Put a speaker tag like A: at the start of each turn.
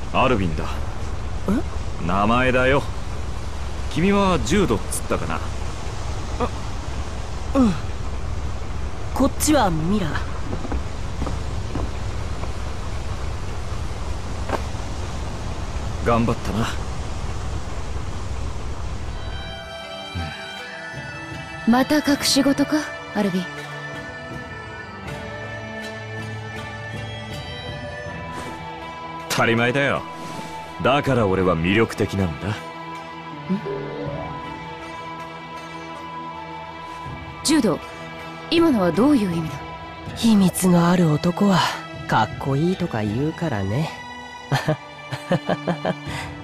A: アルビンだ。名前だよ。君は柔道っつったかな。
B: うん。こっちはミラ。
A: 頑張ったな。
C: また隠し事か、アルビン。
A: 当たり前だよ。だから俺は魅力的なんだ。
C: 柔道、今のはどういう意味だ？
B: 秘密のある男はかっこいいとか言うからね。